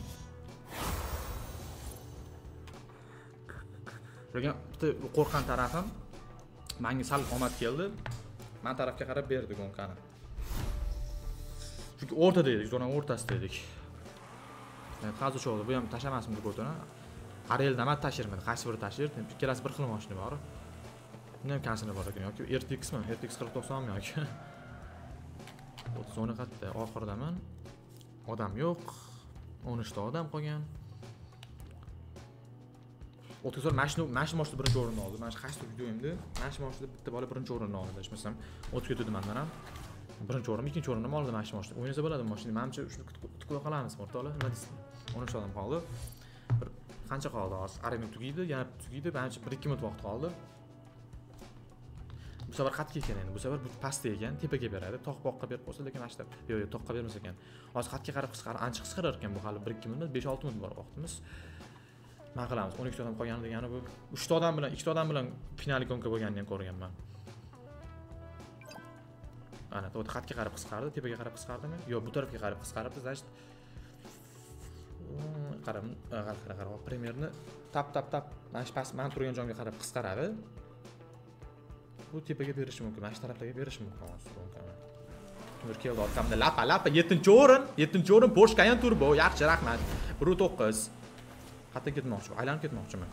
A: Lekin bitta qo'rqqan tarafim menga sal omad keldi. Men tarafga qarab berdi gonkani. Chunki o'rtada edik, zonaning o'rtasida edik. Men hozir cho'g'di, bu ham tashlamasmi deb o'tana. Ariel nima tashirmadi, qaysi biri tashir? Ikkalasi bir xil mashina bor. Buni ham kansini bor ekan yoki R T X mi? R T X qirq to'qson mi yoki? Zona qayerda? Oxiridaman. Odam yo'q. o'n uch ta odam qolgan. o'ttiz mashina, mashina boshida birinchi o'rinni oldi. Mana shu qaysi videoyimda mashina boshida bitta bola birinchi o'rinni oldi. Adashmasam, o'tib ketdim mendan ham. Birinchi o'rin, ikkinchi o'rinni oldi mashina boshida. O'ynasa bo'ladi mashina. Menimcha shuni kutib qo'ya qolamiz, o'rtoqlar. Nima deysiz? o'n uch odam qoldi. Bir qancha qoldi hozir? Arena tugaydi, yana tugaydi. Menimcha bir ikki minut vaqt qoldi. Bu safar qatga ekan endi. Bu safar bu pastda ekan, tepaga beradi. Tog' boqqa berib qo'ysa, lekin ashta. Yo'q, yo'q, toqqa bermas ekan. Hozir qatga qarab qisqarar, ancha qisqarar ekan bu hali bir ikki minut, besh olti minut bor vaqtimiz. Nima qilamiz? o'n ikki ta odam qolgani degani bu uch ta odam bilan, ikki ta odam bilan final gonka bo'lganini ham ko'rganman. Ana, to'g'ri qatga qarab qisqardi, tepaga qarab qisqardimi? Yo'q, bu tarafga qarab qisqaribdi, значит. Qarab, qarab, qarab, primerni tap tap tap, mana shu past men turgan joyga qarab qisqaradi. Bu tepaga berish mumkin, mana shu taraflarga berish mumkin hozir gonkani. Nur keldi orqamda lapa lapa yettinchi o'rin, yettinchi o'rin Porsche Cayenne Turbo, yaxshi, rahmat. bir to'qqiz. Qayerga ketmoqchi? Aylanib ketmoqchiman.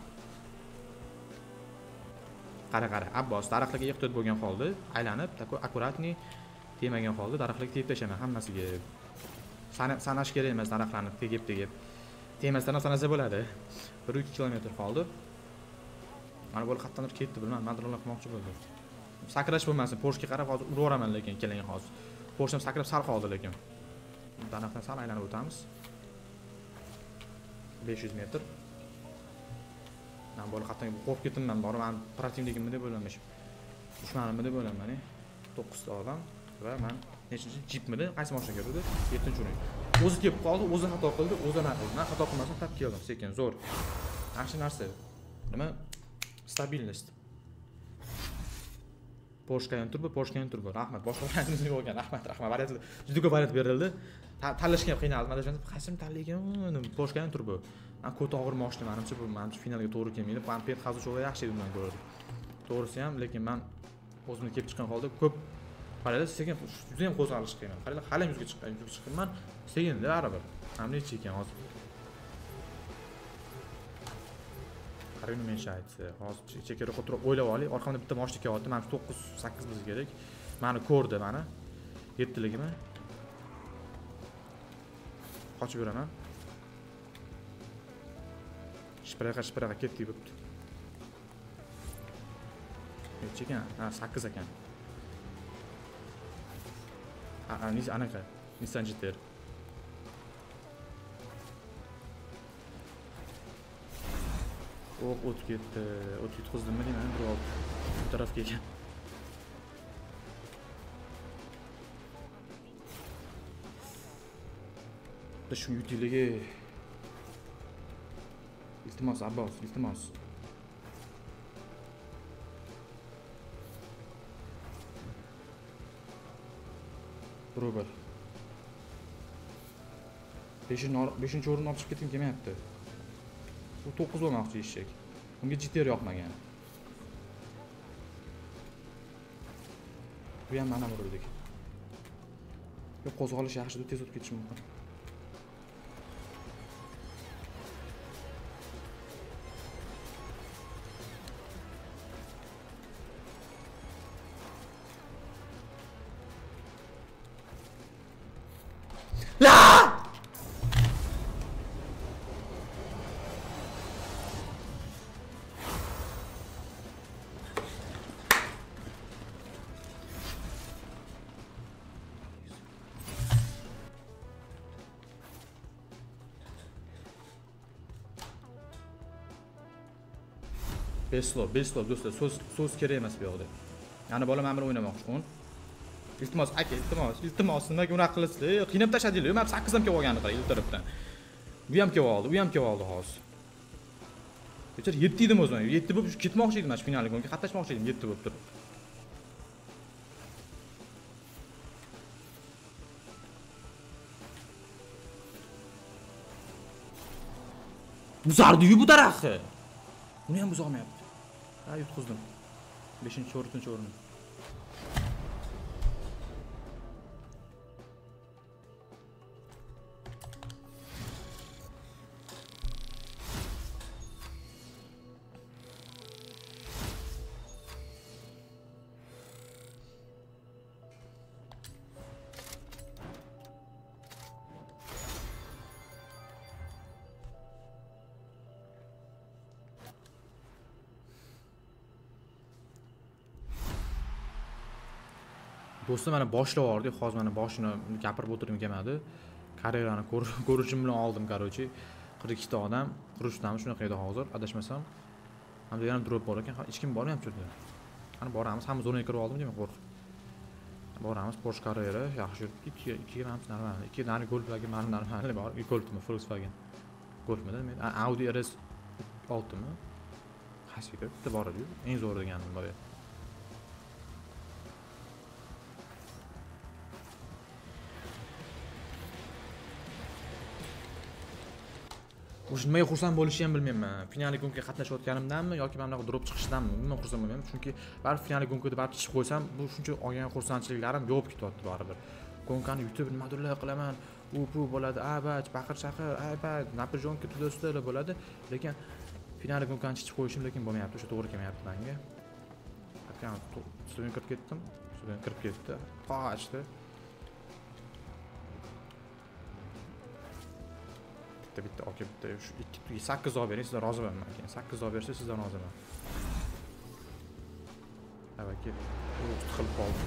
A: Qara qara, Abbos daraxtlarga ehtiyot bo'lgan holda, aylanib, akkuratniy temagan holda daraxtlarga tegib tashaman hammasiga. Sanash kerak emas daraxtlarni tegib-tegib. Temasdan sanasa bo'ladi. bir ikki kilometr qoldi. Mana bu qattanir ketdi, bilmadim, madronlar qilmoqchi bo'ldi. Sakrash bo'lmasin, Porschega qarab hozir uraveraman lekin keling hozir. Porsche ham sakrab sal qoldi lekin. Daraxtdan sal aylanib o'tamiz. besh yuz metr. Men bo'l qatdan qo'rqib ketdim, bor men protivnigimni deb o'ylamoqchi. Dushmanimni deb o'ylaman, to'qqiz ta odam va men nechinchi jipmidi, qaysi mashinaga kirdi? yettinchi o'rin. O'zi kelib qoldi, o'zi xato qildi, o'zi nima qildi? Men xato qilmasam tap keldim, sekin, zo'r. Yaxshi narsa. Nima? Stabilnost. Porsche Cayenne Turbo, Porsche Cayenne Turbo. Rahmat, boshqa variantimiz yo'q ekan. Rahmat, rahmat. Variant juda ko'p variant berildi. Tanlashga ham qiynaldim. Adashmasam, qaysim tanlayman? Porsche Cayenne Turbo. Men ko'ta og'ir mashina, menimcha bu menimcha finalga to'g'ri kelmaydi. Pampet hozir cho'g'da yaxshi edi bundan ko'ra. To'g'risi ham, lekin men o'zimni kelib chiqqan holda ko'p qaraylar, sekin juda ham qo'zg'alish qiyin. Qaraylar, hali yuzga chiqqan, yuzga chiqqanman. Sekin-da baribir. Hamma necha ekan hozir. Qarayni men shaytsi. Hozir chekkaroqqa turib o'ylab oling. Orqamda bitta mashina kelyapti. Menimcha to'qqiz sakkiz biz kerak. Meni ko'rdi, meni. yettiligimi? Qochib yuraman. Shpiraqa shpiraqa ketdik bo'pti. Necha ekan? Ha, sakkiz ekan. Ha, nis anaqa. Nissan G T R. O'q o'tib ketdi. O'tib yutqizdimmi deyman, bir olib bu tarafga ekan. Da shuni yutiligi. İltimos Abbos, iltimos. Robot. beshinchi o'rinni olib chiqib ketgim kelmayapti. Bu to'qqiz bo'lmoqchi eshak. Unga jitter yoqmagan. Bu ham mana buradek. Yo qo'zg'alish yaxshi deb tez o'tib ketish mumkin. La! Beslov, beslov do'stlar, so'z so'z kerak emas bu yoqda. Yana bola men bilan o'ynamoqchi. o'n. Iltimos, aka, iltimos, iltimos, nimaga unaqa qilasizlar? Qiynab tashladinglar. Men sakkiz ham kelib olganini qarang, iltiribdan. Bu ham kelib oldi, bu ham kelib oldi hozir. Kechir yetti edim o'zim. yetti bo'lib ketmoqchi edim, mana shu finalga qatnashmoqchi edim, yetti bo'lib turib. Buzardi-yu bu daraxtni. Buni ham buza olmayapti. Ha, yutqizdim. beshinchi, to'rtinchi o'rin. Do'stim mana boshlab yubordi, hozir mana boshini gapirib o'tirdim kelmadi. Karyerani ko'rishim bilan oldim, qarochi. qirq ikkita odam, qirq uchta ham shunaqa edi hozir, adashmasam. Hamda yana drop bor ekan, hech kim bormayapti yerda. Qani boramiz, hamma zonaga kirib oldim deyman, qo'rqib. Boramiz, Porsche Carrera, yaxshi yuribdi. ikki ga ham normal. ikki dani Golf'larga ma'lum normal bor. Golf'mi, Volkswagen. Golf'midi, men Audi R S oltimi? Qaysiga bitta bor edi, eng zo'r deganim bor edi. O'sha nimaga xursand bo'lishni ham bilmayman. Finalga gonga qatnashayotganimdanmi yoki mana bunaqa drop chiqishidanmi? Umuman xursand bo'lmayman, chunki baribir finalga gonga baribir chiqib qo'ysam, bu shuncha olgan xursandchiliklarim yo'q ketyapti baribir. Gonkani yutib nimadirlar qilaman, u bu bo'ladi, abaj, baqir chaqir, abaj, napijonka tudoslar bo'ladi, lekin finalga gongani chiqib qo'yishim lekin bo'lmayapti, o'sha to'g'ri kelmayapti menga. Akam suvga kirib ketdim, suvga kirib ketdi. Qochdi. Bitta bitta aka bitta ikki sakkiz olib bering, sizlar roziman men. Keyin sakkiz olib bersa sizdan roziman. Avaki o'qit qilib qoldim.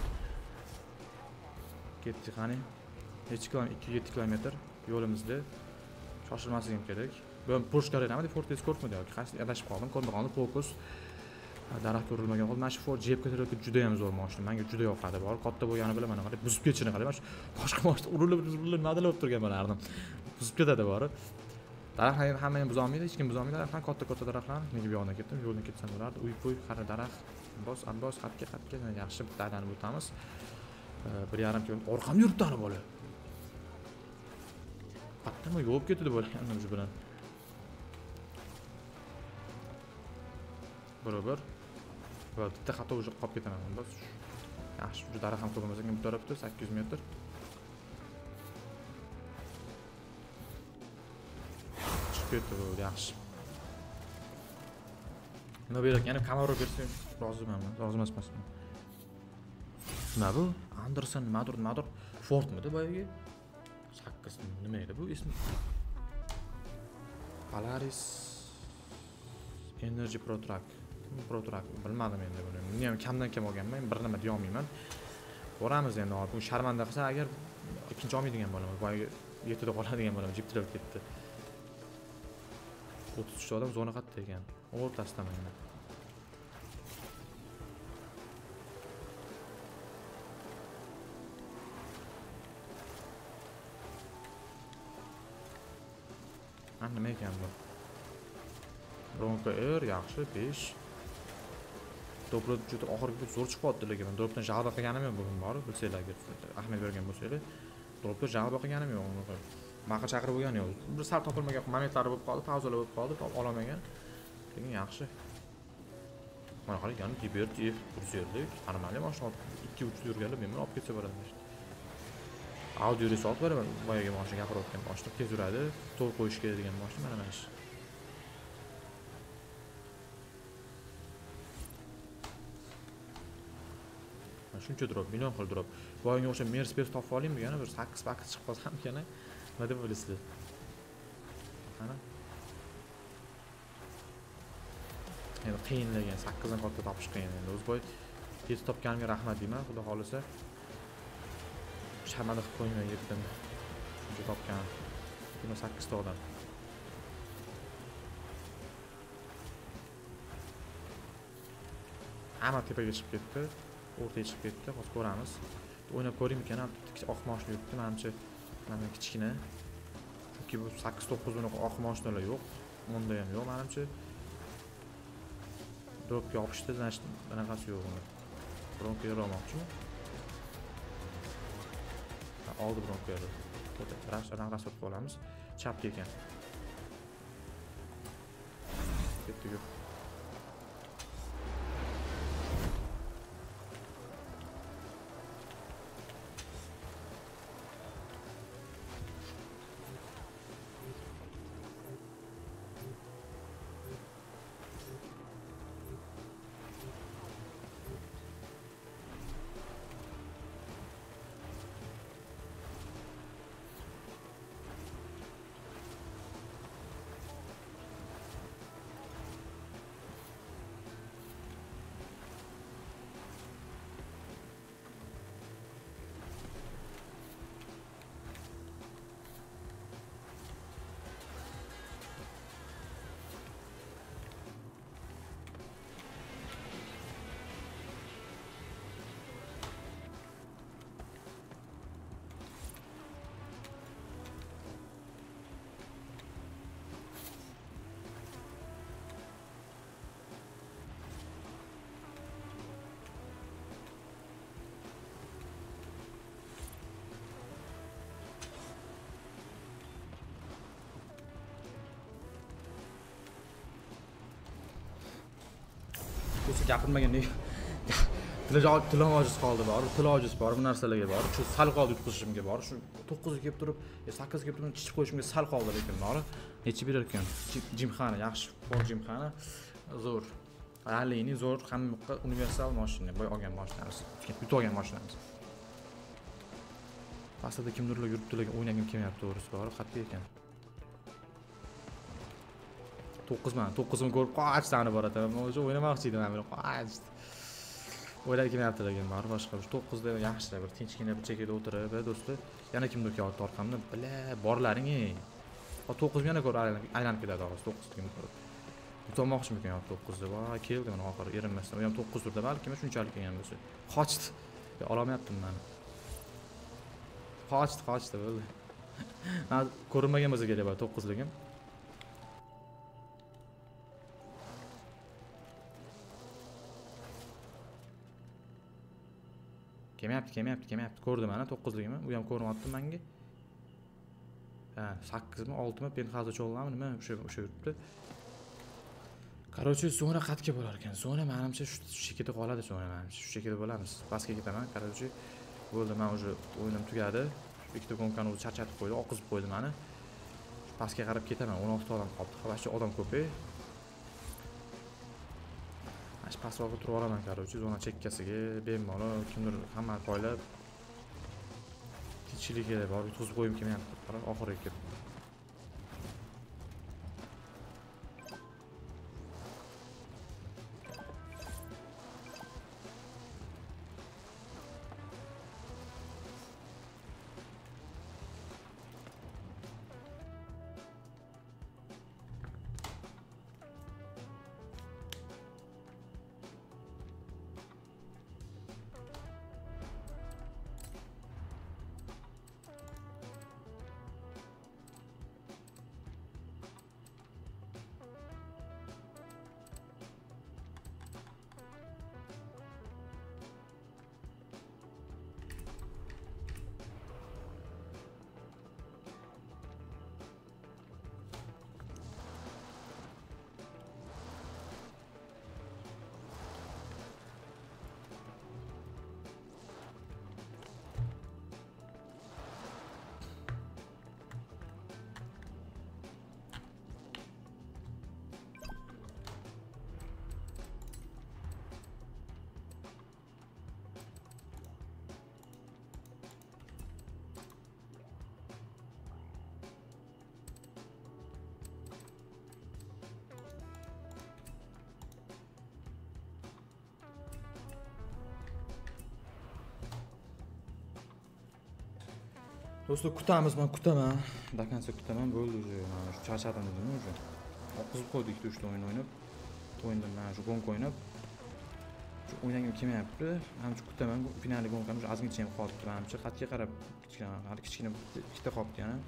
A: Ketdik qani. Necha kilometr? ikki yetti kilometr yo'limizda. Shoshilmasligim kerak. Bu Porsche Carrera'mi, Ford Escort'mi yoki qaysi adashib qoldim. Ko'rib qoldim, Focus. Daraxt ko'rilmagan holda mana shu Ford Jeepga tarafga juda ham zo'r mashina. Menga juda yoqadi. Bor, katta bo'lgani bilan mana qarab buzib ketishini qarang. Mana shu boshqa mashina urilib urilib madalab turgan bo'lardim. Buzib ketadi bor. Daraxtlarni hamma ham buza olmaydi, hech kim buza olmaydi. Daraxtlar katta-katta daraxtlar. Nega bu yoqdan ketdim? Yo'ldan ketsam bo'lardi. Uy-po'y, qara daraxt. Bos, ambos, xatga, xatga yaxshi bitta aylanib o'tamiz. bir yarim kilometr orqam yuribdi ana bola. Qatnama yo'q ketdi bola o'zi bilan. Barobar. Va bitta xato o'zi qolib ketaman. Bos. Yaxshi, bu daraxt ham ko'rmasa ham bu tarafda sakkiz yuz metr. Ketdi bu yaxshi. Nima berak, yana Camaro bersang roziman, rozi emasman. Nima bu? Anderson, nimadir, nimadir, Fordmidi boyagi? sakkiz nima edi bu ismi? Polaris Energy Pro Truck. Pro Truck bilmadim endi buni. Men ham kamdan kam olganman, bir nima deya olmayman. Boramiz endi hozir. Bu sharmanda qilsa agar ikkinchi olmaydigan bo'laman. Boyagi yettida qoladigan bo'laman, jip tirab ketdi. o'ttiz uch odam zona qayerda ekan? O'rtasida mana. Mana nima ekan bu? Bronco R yaxshi besh. To'g'ri juda oxirgi zo'r chiqyapti lekin dropdan jag'da qilganim yo'q bugun bor, bilsanglar, Ahmed bergan bo'lsanglar. Dropda jag'da qilganim yo'q. Maqa chaqirib bo'lgan yo'q. Bir sal topilmagan momentlari bo'lib qoldi, pauzalar bo'lib qoldi, top olamagan. Lekin yaxshi. Mana qarang, yana Liberty kurserdik. Normalniy mashina ikki uch yurganlar men olib ketsa bo'ladi. Audio result beraman. Boyaga mashina gapirayotgan mashina tez yuradi, to'l qo'yish kerak degan mashina mana mana shu. Shuncha drop, million xil drop. Boyanga o'sha Mercedes topib olaymi, yana bir sakkiz paket chiqib qolsa ham yana nima deb o'ylaysizlar? Mana. Endi qiyinlagan sakkiz dan katta topish qiyin endi. O'zboy tez topganimga rahmat deyman, xudo xolisa. Sharmanda qilib qo'ymay yetdim. Shuncha topgan. Buni sakkiz ta odam. Hamma tepaga chiqib ketdi. O'rtaga chiqib ketdi, hozir ko'ramiz. O'ynab ko'ring ekan, oq mashina yuribdi, menimcha mana kichkina. Chunki bu sakkiz to'qqiz unaqa oq mashinalar yo'q. Unda ham yo'q menimcha. Dropga yopishdi, значит, bunaqasi yo'q unda. Bronko yormoqchimi? Ha, oldi bronko yordi. Rash, rash o'tib qolamiz. Chapga ekan. Ketdi yo'q. O'zi gapirmagan ne? Tiloj tilom ojiz qoldi bor, til ojiz bor, bu narsalarga bor. Shu sal qoldi yutqizishimga bor. Shu to'qqiz ga kelib turib, sakkiz ga kelib turib chiqib qo'yishimga sal qoldi lekin bor. Necha berar ekan? Jimxona, yaxshi, bor jimxona. Zo'r. Rallini zo'r, hamma universal mashina, boy olgan mashinamiz. Yutib olgan mashinamiz. Pastda kimdirlar yuribdilar, o'ynagim kelmayapti to'g'risi bor, qat'iy ekan. to'qqiz man, to'qqizimni ko'rib qochsani bor edim. O'sha o'ynamoqchi edim men, qoch. O'ylab kelmayapti degan bor, boshqa bir to'qqizda yaxshi bir tinchgina bir chekada o'tirib, do'stlar, yana kimdir kelyapti orqamdan. Bila, borlaring-ey. O to'qqiz yana ko'rib aylanib ketadi hozir to'qqizligini ko'rib. Yutmoqchimikan yo to'qqizda? Voy, keldi mana oxiri erinmasdan. U ham to'qqiz turda balki shunchalik kelgan bo'lsa. Qochdi. Olmayaptim men. Qochdi, qochdi bo'ldi. Men ko'rinmagan bo'lsa kerak bor to'qqizligim. Kelmayapti, kelmayapti, kelmayapti. Ko'rdim mana to'qqizligimni. U ham ko'rmayapti menga. Ha, sakkizmi, oltimi penthouse cho'g'lami nima o'sha o'sha yuribdi. Короче, so'ngra qatga bo'lar ekan. So'ngra menimcha shu shekilda qoladi, so'ngra menimcha shu shekilda bo'lamiz. Pastga ketaman. Короче, bo'ldi, men уже o'yinim tugadi. Ikkita gonkani o'zi charchatib qo'ydi, oqizib qo'ydi meni. Pastga qarab ketaman. o'n olti ta odam qoldi. Xavashchi odam ko'p-ey. Ash pastroqqa turib olaman, короче, zona chekkasiga bemalol kimdir hamma poylab tinchligiga bor, yutqizib qo'yim kelmayapti. Qarab, oxiriga kelib. Do'stlar kutamiz, men kutaman. Do konca kutaman, bo'ldi уже. Mana shu charchadim dedim уже. Oqizib qo'ydik ikkita uchta o'yin o'ynab. O'yindan mana shu gonk o'ynab. Shu o'ynagim kelmayapti. Menimcha kutaman. Finalga gonk ham ozgincha ham qolibdi menimcha. Xatga qarab kichkina, hali kichkina ikkita qolibdi yana.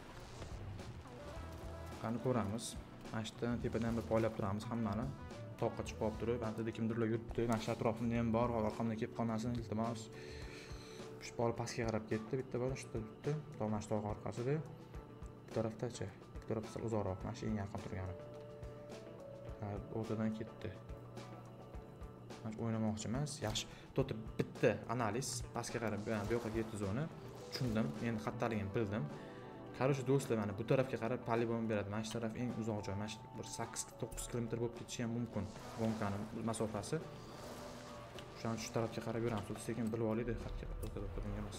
A: Qani ko'ramiz. Mana shu tepadan bir poylab turamiz hammani. Toqqa chiqib olib turib, bantda kimdirlar yuribdi. Mana shu atrofimda ham bor, orqamdan kelib qolmasin, iltimos. Shu bola pastga qarab ketdi, bitta bola shu turibdi. Mana shu tog' orqasida. Bu tarafdachi, bu tarafda uzoqroq, mana shu eng yaqin turgani. Ha, o'rtadan ketdi. Mana shu o'ynamoqchi emas. Yaxshi. To'g'ri, bitta analiz, pastga qarab, bu yoqqa ketdi zona. Tushundim, endi xattaligini bildim. Qarshi do'stlar, mana bu tarafga qarab polibon beradi. Mana shu taraf eng uzoq joy. Mana shu bir sakkiz to'qqiz kilometr bo'lib ketishi ham mumkin. Gonkaning masofasi. Shu an shu tarafga qarab yuramiz. Sekin bilib olaydi, xatga o'tib turgan emas.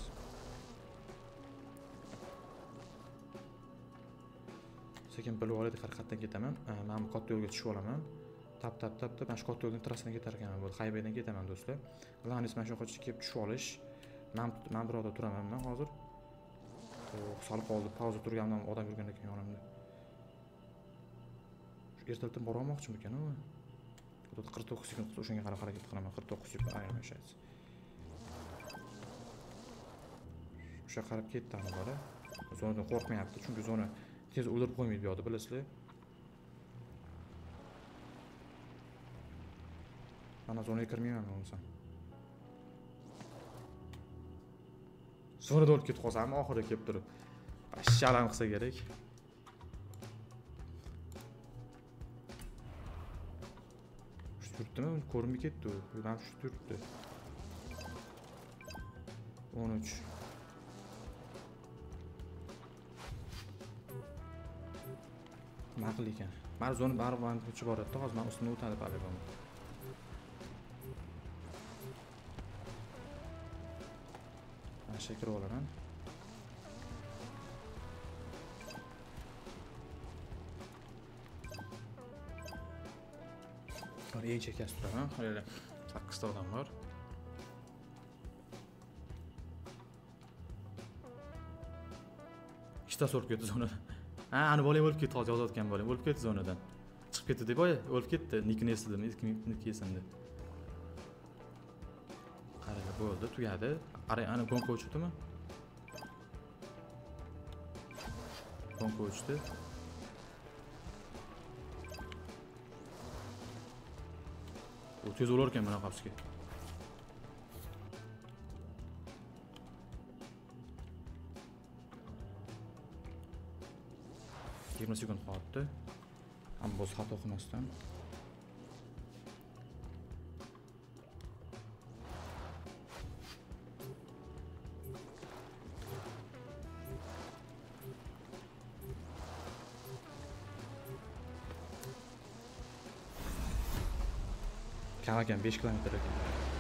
A: Sekin bilib olaydi, harakatdan ketaman. Men bu katta yo'lga tushib olaman. Tap tap tap tap mana shu katta yo'lning trassasidan ketar ekanman. Bu Xaybaydan ketaman do'stlar. Glanis mana shu yoqqa kelib tushib olish. Men men bir joyda turaman men hozir. Sal qoldi, pauza turgandan odam yurgan ekan yonimda. Shu ertalabdan bora olmoqchiman ekan u. Xudo qirq to'qqiz sekund o'shanga qarab harakat qilaman. qirq to'qqiz sekund ayrim yashaydi. O'sha qarab ketdi ana bola. Zonadan qo'rqmayapti, chunki zona tez o'ldirib qo'ymaydi bu yoqda, bilasizlar. Mana zonaga kirmayman men bo'lsam. Zonada o'lib ketib qolsam, oxirida kelib turib. Shalan qilsa kerak. Shu turibdimi? Ko'rinmay ketdi u. Ham shu turibdi. o'n uch. Ma'qul ekan. Mana zona baribir o'chib boradi. Hozir men ustidan o'tadi polibon. Shakir olaman. Qani eng chekkasi turaman. Hali sakkiz ta odam bor. Ikkita o'lib ketdi zonadan. Ha, ani bola o'lib ketdi, hozir yozayotgan bola o'lib ketdi zonadan. Chiqib ketdi deb, o'lib ketdi. Nikini esladim, nikini esimda. Qaraga bo'ldi, tugadi. Ara ana gonka o'chdimi? Gonka o'chdi. U tez o'lar ekan mana qapsiga. yigirma sekund qoldi. Ham bo'z xato qilmasdan. Kam ekan besh kilometr ekan.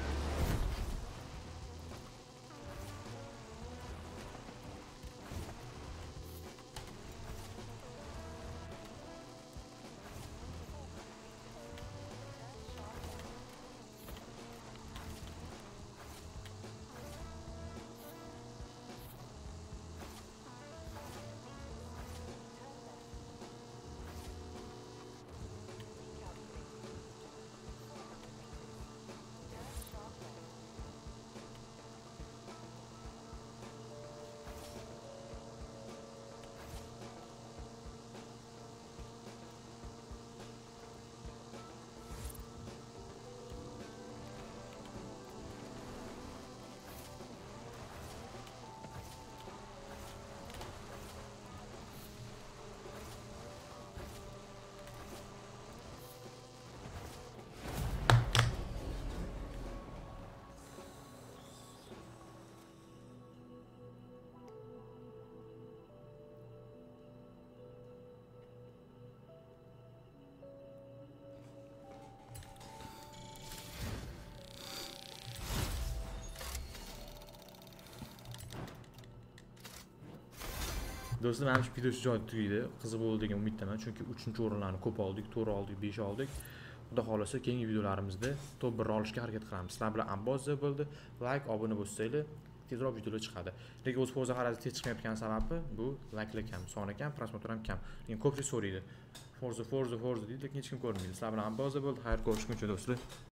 A: Do'stlar, mana shu video shu joyda tugaydi. Qiziq bo'ldi degan umiddaman, chunki uchinchi o'rinlarni ko'p oldik, to'rt oldik, besh oldik. Xudo xolasa keyingi videolarimizda top bir olishga harakat qilamiz. Sizlar bilan Ambozza bo'ldi. Like, obuna bo'lsanglar, tezroq videolar chiqadi. Lekin o'z Forza Horizon tez chiqmayotgani sababi bu like'lar kam, soni kam, prosmotr ham kam. Lekin ko'pchilik so'raydi. Forza, Forza, Forza deydi, lekin hech kim ko'rmaydi. Sizlar bilan Abboza bo'ldi. Xayr ko'rishguncha do'stlar.